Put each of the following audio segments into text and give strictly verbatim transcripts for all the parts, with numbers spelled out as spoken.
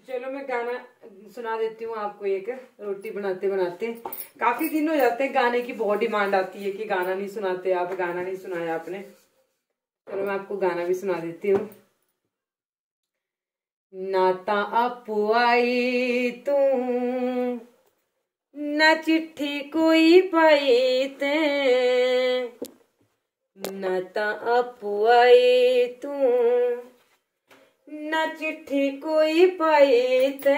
चलो मैं गाना सुना देती हूँ आपको एक, रोटी बनाते बनाते। काफी दिन हो जाते हैं, गाने की बहुत डिमांड आती है कि गाना नहीं सुनाते आप, गाना नहीं सुनाया आपने। चलो मैं आपको गाना भी सुना देती हूँ। नाता आपू आई तू न चिट्ठी कोई पाई ते, नाता आपू आई तू न चिट्ठी कोई पाई ते,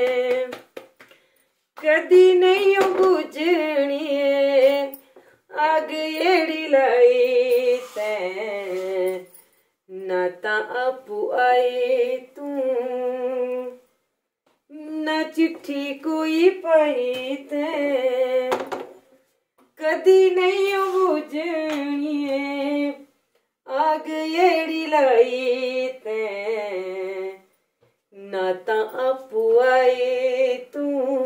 कदी नहीं बुझनी आग एड़ी लाई ते, नाता आपू आई तू न चिट्ठी कोई पाई ते, कदी नहीं बुझनी आग एड़ी लाई ते, नाता आपू आई तू,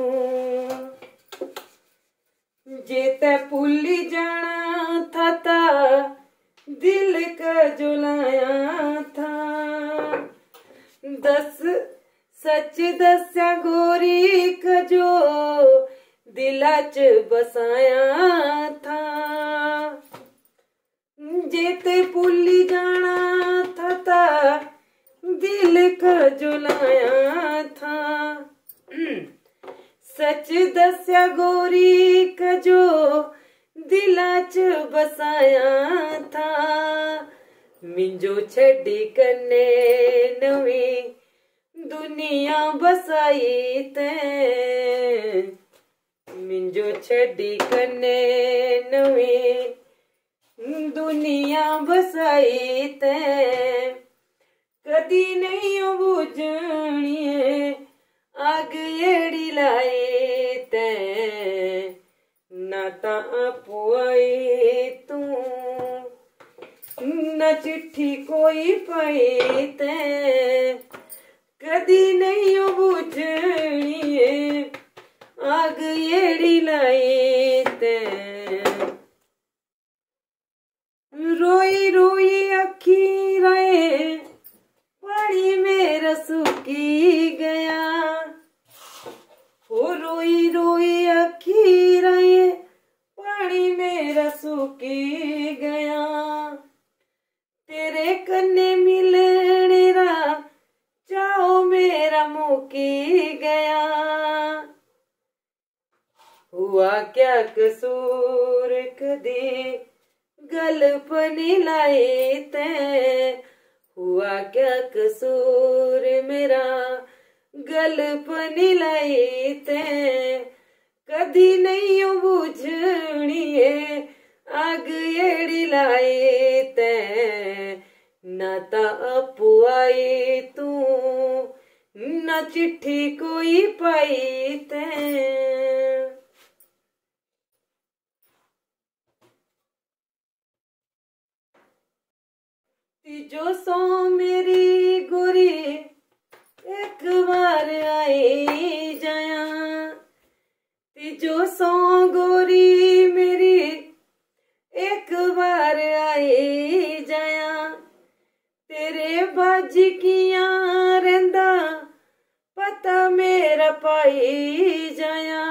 जे ते भूली जाना था ता दिल का जुलाया था, दस सच दस्या गोरी का जो दिला च बसाया था, जे ते भूली जाना था ता दिल का जुलाया था, सच दस्या गोरी का जो दिला च बसाया था, मिंजो छड़ी कन्ने नवी दुनिया बसाई ते, मिंजो छड़ी कन्ने नवी दुनिया बसाई ते, कदी नहीं बुझनी आग एड़ी लाई ते, नाता आपू आई तू न चिट्ठी कोई पाई ते, कदी नहीं बुझनी आग एड़ी लाई ते, रोई रोई अखी रहे पानी मेरा सुखी गया, हो रोई रोई अखी रहे पानी मेरा सुखी गया, तेरे कन्ने मिलने रा चाहो मेरा मुकी गया, हुआ क्या कसूर कदी गल पनी लाई ते, हुआ क्या कसूर मेरा गल पनी लाई ते, कदी नहीं बुझनी आग एड़ी लाई ते, नाता आपू आई तू न चिट्ठी कोई पाई ते। तीजो सो मेरी गोरी एक बार आई जाया, तीजो सो गोरी मेरी एक बार आई जाया, तेरे बाजी किया रंदा पता मेरा पाई जाया,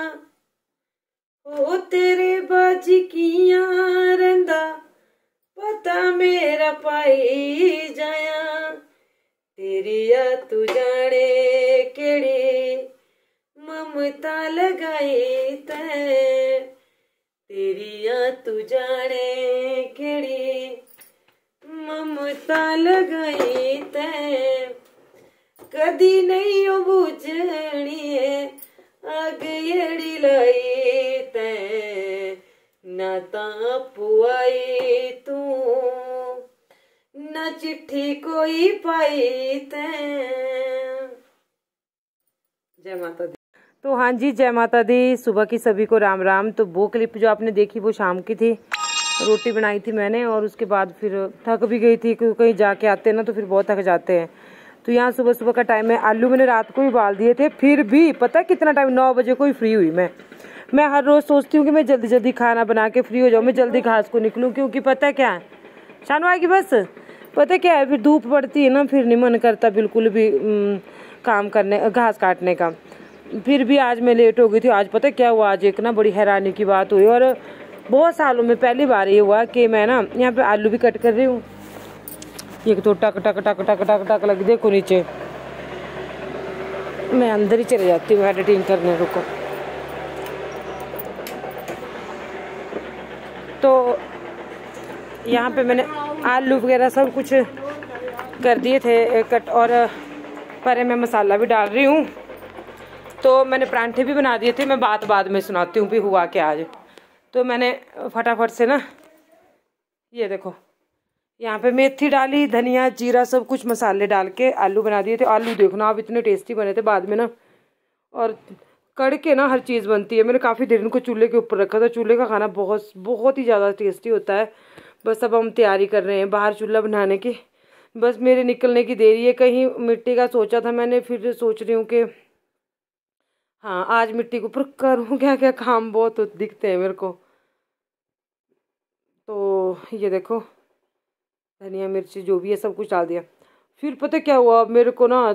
ओ तेरे बाजी किया रंदा पता मेरा पाई जाया, तेरी या तू जाने केड़ी ममता लगाई ते, तेरी या तू जाने केड़ी ममता लगाई ते, कदी नहीं बुझनी आग एड़ी लाई ते, नाता आपू आई तू न चिट्ठी कोई पाई ते। जय माता दी। तो हाँ जी, जय माता दी। सुबह की सभी को राम राम। तो वो क्लिप जो आपने देखी वो शाम की थी, रोटी बनाई थी मैंने और उसके बाद फिर थक भी गई थी, क्योंकि कहीं जाके आते हैं ना तो फिर बहुत थक जाते हैं। तो यहाँ सुबह सुबह का टाइम है, आलू मैंने रात को ही उबाल दिए थे, फिर भी पता है कितना टाइम, नौ बजे को ही फ्री हुई मैं। मैं हर रोज़ सोचती हूँ कि मैं जल्दी जल्दी खाना बना के फ्री हो जाऊँ, मैं जल्दी घास को निकलूँ, क्योंकि पता है क्या है, शानू आएगी बस, पता है क्या है, फिर धूप पड़ती है ना, फिर नहीं मन करता बिल्कुल भी काम करने, घास काटने का। फिर भी आज मैं लेट हो गई थी। आज पता क्या हुआ, आज एक ना बड़ी हैरानी की बात हुई, और बहुत सालों में पहली बार ये हुआ कि मैं ना यहाँ पे आलू भी कट कर रही हूँ। एक तो टक टक टक टक टक टक लग, देखो नीचे। मैं अंदर ही चले जाती हूँ एडिटिंग करने, रुको। तो यहाँ पे मैंने आलू वगैरह सब कुछ कर दिए थे कट, और पर मैं मसाला भी डाल रही हूँ। तो मैंने परांठे भी बना दिए थे। मैं बात बाद में सुनाती हूँ भी हुआ क्या आज। तो मैंने फटाफट से ना, ये देखो, यहाँ पे मेथी डाली, धनिया, जीरा, सब कुछ मसाले डाल के आलू बना दिए थे। आलू देखना आप इतने टेस्टी बने थे बाद में ना, और कड़ के ना हर चीज़ बनती है। मैंने काफ़ी देर इनको चूल्हे के ऊपर रखा था। चूल्हे का खाना बहुत बहुत ही ज़्यादा टेस्टी होता है। बस अब हम तैयारी कर रहे हैं बाहर चूल्हा बनाने की। बस मेरे निकलने की देरी है। कहीं मिट्टी का सोचा था मैंने, फिर सोच रही हूँ कि हाँ आज मिट्टी के ऊपर करूँ क्या क्या काम, बहुत दिखते हैं मेरे को। तो ये देखो, धनिया मिर्ची जो भी है सब कुछ डाल दिया। फिर पता क्या हुआ मेरे को ना,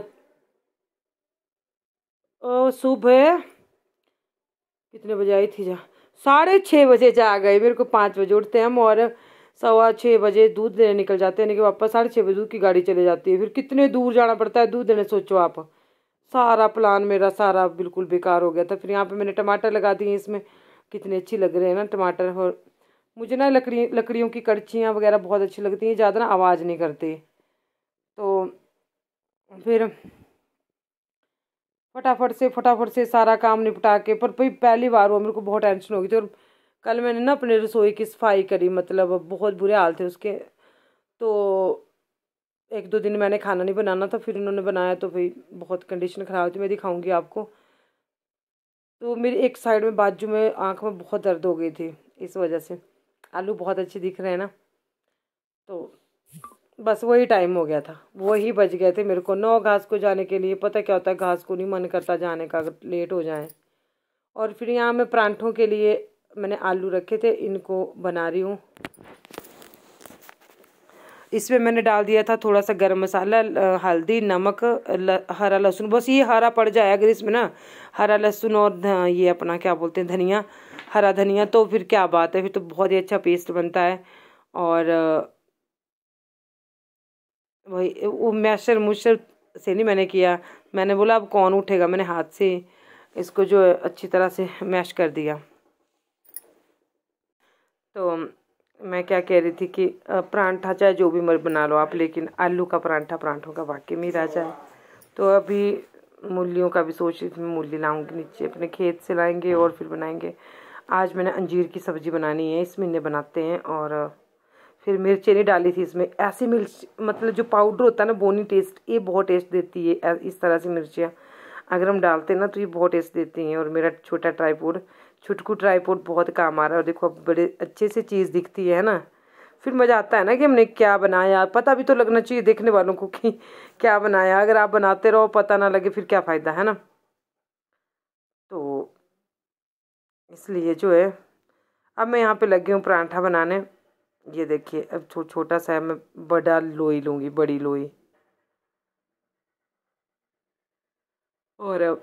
सुबह कितने बजे आई थी, जा साढ़े छः बजे जा गए। मेरे को पाँच बजे उठते हैं हम, और सवा छः बजे दूध देने निकल जाते हैं। कि वापस साढ़े छः बजे दूध की गाड़ी चले जाती है। फिर कितने दूर जाना पड़ता है दूध देने, सोचो आप। सारा प्लान मेरा सारा बिल्कुल बेकार हो गया था। फिर यहाँ पे मैंने टमाटर लगा दिए इसमें, कितने अच्छी लग रहे हैं ना टमाटर। और मुझे ना लकड़ी लकड़ियों की कड़छियाँ वगैरह बहुत अच्छी लगती हैं, ज़्यादा ना आवाज़ नहीं करती। तो फिर फटाफट से फटाफट से सारा काम निपटा के, पर भाई पहली बार हुआ, मेरे को बहुत टेंशन हो गई थी। और कल मैंने ना अपने रसोई की सफाई करी, मतलब बहुत बुरे हाल थे उसके। तो एक दो दिन मैंने खाना नहीं बनाना था, फिर उन्होंने बनाया तो भाई बहुत कंडीशन ख़राब थी। मैं दिखाऊंगी आपको। तो मेरी एक साइड में बाजू में आँख में बहुत दर्द हो गई थी इस वजह से। आलू बहुत अच्छे दिख रहे हैं ना, तो बस वही टाइम हो गया था, वही बज गए थे मेरे को नौ घास को जाने के लिए। पता क्या होता है, घास को नहीं मन करता जाने का अगर लेट हो जाए। और फिर यहाँ मैं परांठों के लिए मैंने आलू रखे थे, इनको बना रही हूँ। इसमें मैंने डाल दिया था थोड़ा सा गरम मसाला, हल्दी, नमक, ल, हरा लहसुन। बस ये हरा पड़ जाए अगर इसमें ना, हरा लहसुन और ये अपना क्या बोलते हैं धनिया, हरा धनिया, तो फिर क्या बात है, फिर तो बहुत ही अच्छा पेस्ट बनता है। और वही वो मैशर मुशर से नहीं मैंने किया। मैंने बोला अब कौन उठेगा, मैंने हाथ से इसको जो है अच्छी तरह से मैश कर दिया। तो मैं क्या कह रही थी कि परांठा चाहे जो भी मर्द बना लो आप, लेकिन आलू का परांठा परांठों का वाकई में राजा है। तो अभी मूलियों का भी सोच रही थी, मैं मूली लाऊंगी नीचे अपने खेत से, लाएंगे और फिर बनाएंगे। आज मैंने अंजीर की सब्ज़ी बनानी है, इस महीने बनाते हैं। और फिर मिर्ची नहीं डाली थी इसमें। ऐसी मिर्च मतलब जो पाउडर होता है ना, वो नहीं टेस्ट, ये बहुत टेस्ट देती है। इस तरह से मिर्चियाँ अगर हम डालते हैं ना तो ये बहुत टेस्ट देती हैं। और मेरा छोटा ट्राईपोड, छुटकू ट्राईपोड बहुत काम आ रहा है। और देखो अब बड़े अच्छे से चीज़ दिखती है ना, फिर मज़ा आता है ना कि हमने क्या बनाया। पता भी तो लगना चाहिए देखने वालों को कि क्या बनाया। अगर आप बनाते रहो पता ना लगे फिर क्या फ़ायदा है ना। तो इसलिए जो है अब मैं यहाँ पे लगी हूँ परांठा बनाने। ये देखिए अब छो, छोटा सा मैं बड़ा लोई लूँगी, बड़ी लोई। और अब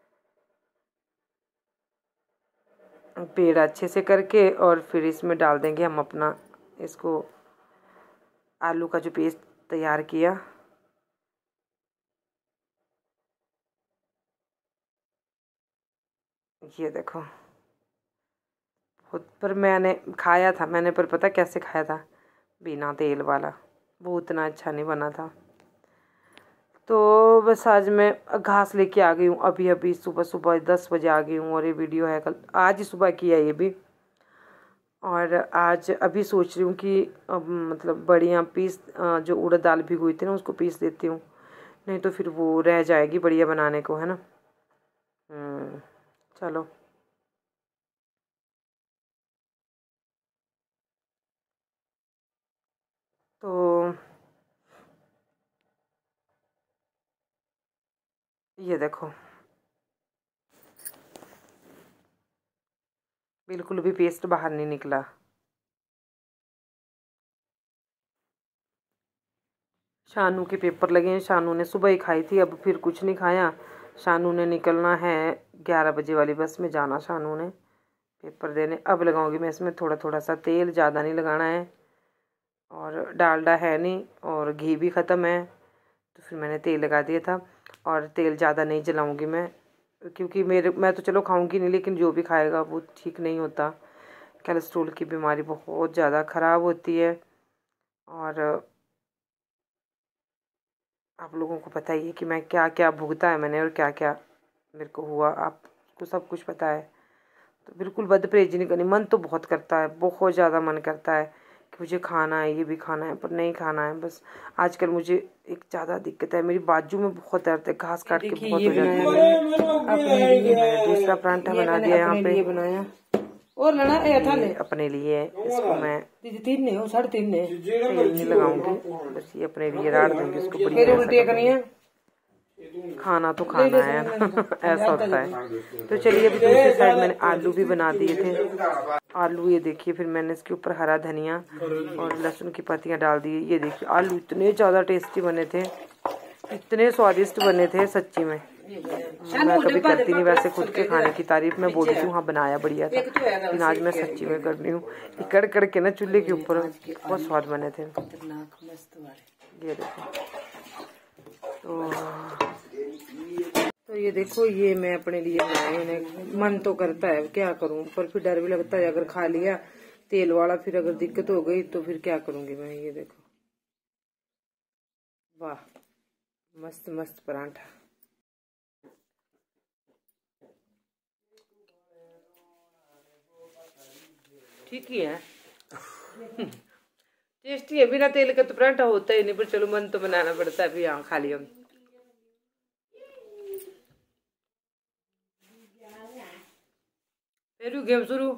पेड़ अच्छे से करके, और फिर इसमें डाल देंगे हम अपना इसको आलू का जो पेस्ट तैयार किया। ये देखो खुद, पर मैंने खाया था मैंने, पर पता कैसे खाया था, बिना तेल वाला। वो उतना अच्छा नहीं बना था। तो बस आज मैं घास लेके आ गई हूँ अभी अभी, सुबह सुबह दस बजे आ गई हूँ। और ये वीडियो है कल, आज ही सुबह की है ये भी। और आज अभी सोच रही हूँ कि अब मतलब बढ़िया पीस, जो उड़द दाल भिगोई थी ना उसको पीस देती हूँ, नहीं तो फिर वो रह जाएगी बढ़िया बनाने को, है ना। हम्म चलो। तो ये देखो बिल्कुल भी पेस्ट बाहर नहीं निकला। शानू के पेपर लगे हैं। शानू ने सुबह ही खाई थी, अब फिर कुछ नहीं खाया। शानू ने निकलना है ग्यारह बजे वाली बस में जाना शानू ने पेपर देने। अब लगाऊंगी मैं इसमें थोड़ा थोड़ा सा तेल, ज़्यादा नहीं लगाना है। और डालडा है नहीं और घी भी ख़त्म है, तो फिर मैंने तेल लगा दिया था। और तेल ज़्यादा नहीं जलाऊंगी मैं, क्योंकि मेरे मैं तो चलो खाऊंगी नहीं, लेकिन जो भी खाएगा वो ठीक नहीं होता। कोलेस्ट्रॉल की बीमारी बहुत ज़्यादा ख़राब होती है। और आप लोगों को पता ही है कि मैं क्या क्या भुगता है मैंने और क्या क्या मेरे को हुआ, आपको सब कुछ पता है। तो बिल्कुल बद परहेज़ी नहीं करनी। मन तो बहुत करता है, बहुत ज़्यादा मन करता है कि मुझे खाना है, ये भी खाना है, पर नहीं खाना है। बस आजकल मुझे एक ज़्यादा दिक्कत है, मेरी बाजू में बहुत दर्द है, घास काट के बहुत हो जाती है। मैंने दूसरा परांठा बना दिया यहाँ पे बनाया और लड़ा ए था ने अपने लिए। इसको मैं तीन ने साढ़े तीन ने तेल नहीं लगाऊंगी, बस ये अपने लिए राड़ दूंगी इसको। बढ़िया उल्टी करनी है, खाना तो खाना है ऐसा होता है। तो चलिए अभी दूसरी साइड मैंने आलू भी बना दिए थे। आलू ये देखिए, फिर मैंने इसके ऊपर हरा धनिया और लहसुन की पत्तियां डाल दी। ये देखिए आलू इतने ज़्यादा टेस्टी बने थे, इतने स्वादिष्ट बने थे सच्ची में। मैं कभी करती नहीं वैसे खुद के खाने की तारीफ, मैं बोलती हूँ हाँ बनाया बढ़िया था, लेकिन आज मैं सच्ची में कर रही हूँ। कड़ कड़ के ना चूल्हे के ऊपर बहुत स्वाद बने थे। ये देखो तो तो ये देखो ये मैं अपने लिए बनाए। मन तो करता है क्या करूं, पर फिर डर भी लगता है अगर खा लिया तेल वाला, फिर अगर दिक्कत हो गई तो फिर क्या करूंगी मैं। ये देखो वाह मस्त मस्त परांठा। ठीक ही है टेस्टी है, बिना तेल का तो परांठा होता ही नहीं, पर चलो मन तो बनाना पड़ता है। अभी यहाँ खा लिया फिर गेम शुरू।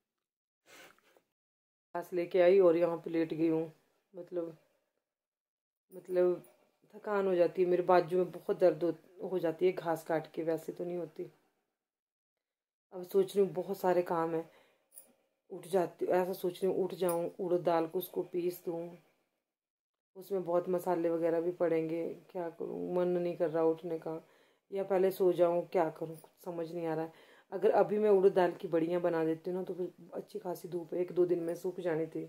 घास लेके आई और यहाँ पे लेट गई हूँ। मतलब मतलब थकान हो जाती है, मेरे बाजू में बहुत दर्द हो, हो जाती है घास काट के, वैसे तो नहीं होती। अब सोच रही हूँ बहुत सारे काम है, उठ जाती ऐसा सोच रही हूँ उठ जाऊँ, उड़द दाल को उसको पीस दूँ, उसमें बहुत मसाले वगैरह भी पड़ेंगे। क्या करूँ, मन नहीं कर रहा उठने का, या पहले सो जाऊँ, क्या करूँ कुछ समझ नहीं आ रहा है। अगर अभी मैं उड़द दाल की बड़ियाँ बना देती हूँ ना तो फिर अच्छी खासी धूप एक दो दिन में सूख जानी थी।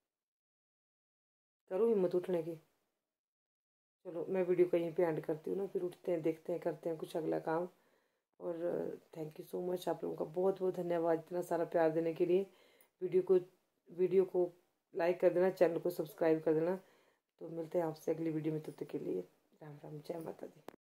करूँ हिम्मत उठने की। चलो मैं वीडियो कहीं पे एंड करती हूँ ना, फिर उठते हैं देखते हैं करते हैं कुछ अगला काम। और थैंक यू सो मच, आप लोगों का बहुत बहुत धन्यवाद इतना सारा प्यार देने के लिए। वीडियो को वीडियो को लाइक कर देना, चैनल को सब्सक्राइब कर देना। तो मिलते हैं आपसे अगली वीडियो में, तब तक के लिए राम राम, जय माता दी।